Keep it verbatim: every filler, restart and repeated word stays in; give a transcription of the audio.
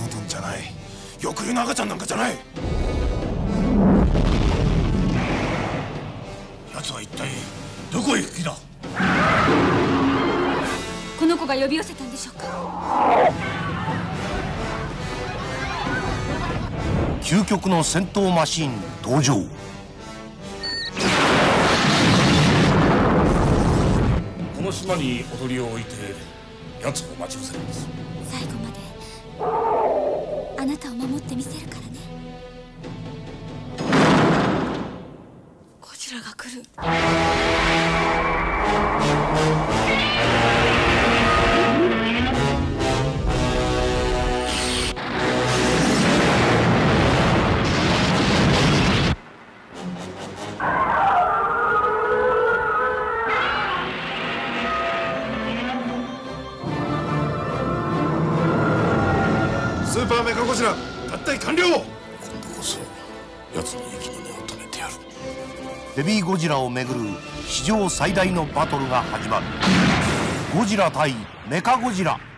ドンじゃない。抑留の赤ちゃんなんかじゃない。奴は一体どこへ行く気だ。 この子が呼び寄せたんでしょうか。 究極の戦闘マシン登場。 この島に踊りを置いて奴を待ち伏せるんです。 最後まであなたを守ってみせるからね。ゴジラが来る。 スーパーメカゴジラ合体完了。今度こそ奴の息の根を止めてやる。 ベビーゴジラをめぐる史上最大のバトルが始まる。ゴジラ対メカゴジラ。